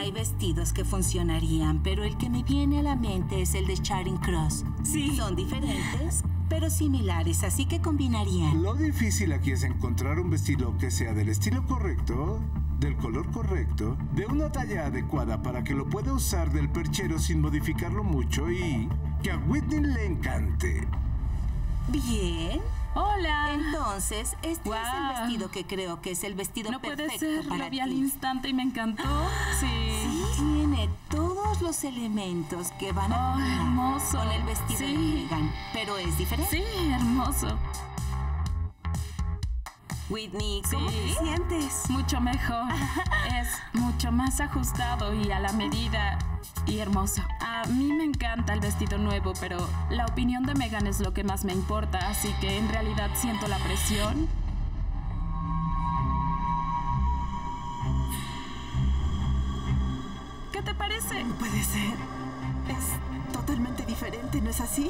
Hay vestidos que funcionarían, pero el que me viene a la mente es el de Charing Cross. Sí. Son diferentes, pero similares, así que combinarían. Lo difícil aquí es encontrar un vestido que sea del estilo correcto, del color correcto, de una talla adecuada para que lo pueda usar del perchero sin modificarlo mucho y que a Whitney le encante. Bien. Hola. Entonces, este es el Guau. vestido que creo que es el vestido No puede perfecto ser, para lo vi ti. al instante y me encantó. Sí. Tiene todos los elementos que van a Oh, combinar hermoso. con el vestido Sí. de Meghan, pero es diferente. Sí, hermoso. Whitney, ¿cómo Sí. te sientes? Mucho mejor. Es mucho más ajustado y a la medida y hermoso. A mí me encanta el vestido nuevo, pero la opinión de Meghan es lo que más me importa, así que en realidad siento la presión. ¿Qué te parece? No puede ser. Es totalmente diferente, ¿no es así?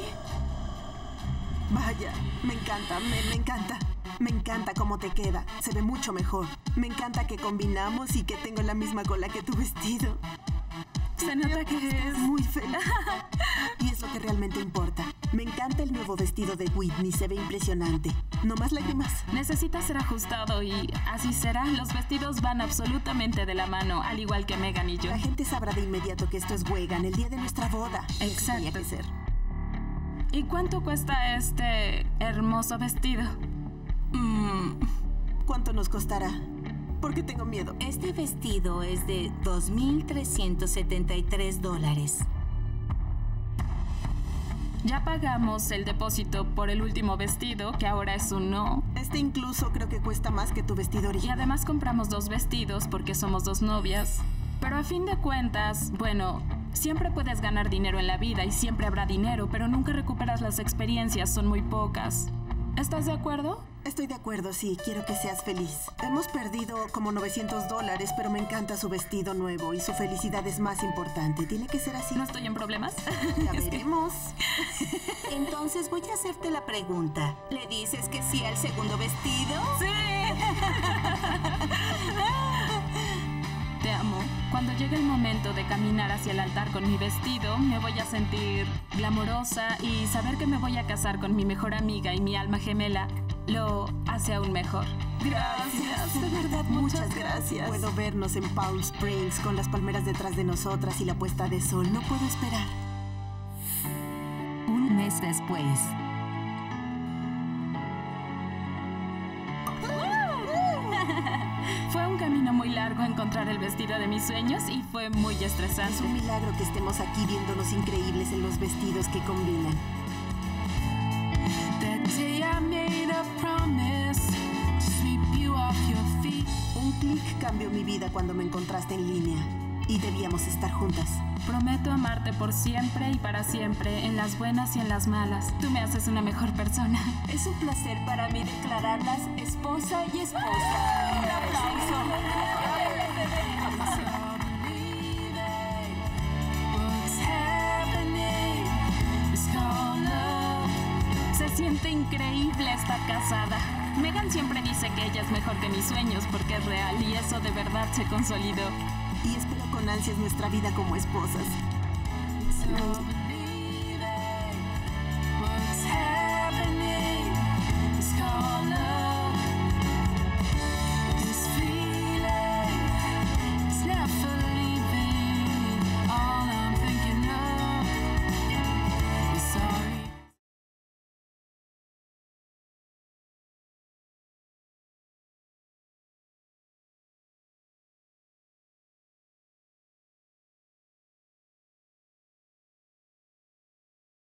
Vaya, me encanta, me encanta. Me encanta cómo te queda. Se ve mucho mejor. Me encanta que combinamos y que tengo la misma cola que tu vestido. Se nota que es... Muy feliz. Y es lo que realmente importa. Me encanta el nuevo vestido de Whitney. Se ve impresionante. No más lágrimas. Necesita ser ajustado y así será. Los vestidos van absolutamente de la mano, al igual que Meghan y yo. La gente sabrá de inmediato que esto es Wagan, el día de nuestra boda. Exacto. Tenía que ser. ¿Y cuánto cuesta este hermoso vestido? ¿Cuánto nos costará? Porque tengo miedo. Este vestido es de $2,373. Ya pagamos el depósito por el último vestido, que ahora es un no. Este incluso creo que cuesta más que tu vestido Y original. además compramos 2 vestidos porque somos 2 novias. Pero a fin de cuentas, bueno, siempre puedes ganar dinero en la vida y siempre habrá dinero, pero nunca recuperas las experiencias, son muy pocas. ¿Estás de acuerdo? Estoy de acuerdo, sí, quiero que seas feliz. Hemos perdido como $900, pero me encanta su vestido nuevo y su felicidad es más importante. Tiene que ser así. ¿No estoy en problemas? Ya veremos. Entonces voy a hacerte la pregunta. ¿Le dices que sí al segundo vestido? ¡Sí! Te amo. Cuando llegue el momento de caminar hacia el altar con mi vestido, me voy a sentir glamorosa y saber que me voy a casar con mi mejor amiga y mi alma gemela lo hace aún mejor. Gracias, de verdad, Muchas gracias. Puedo vernos en Palm Springs con las palmeras detrás de nosotras y la puesta de sol. No puedo esperar. Un mes después. Fue un camino muy largo encontrar el vestido de mis sueños y fue muy Es estresante. un milagro que estemos aquí viéndonos increíbles en los vestidos que combinan. Un clic cambió mi vida cuando me encontraste en línea. Y debíamos estar juntas. Prometo amarte por siempre y para siempre, en las buenas y en las malas. Tú me haces una mejor persona. Es un placer para mí declararlas esposa y esposa. Un aplauso. Se siente increíble estar casada. Meghan siempre dice que ella es mejor que mis sueños porque es real y eso de verdad se consolidó. Y espero con ansias nuestra vida como esposas.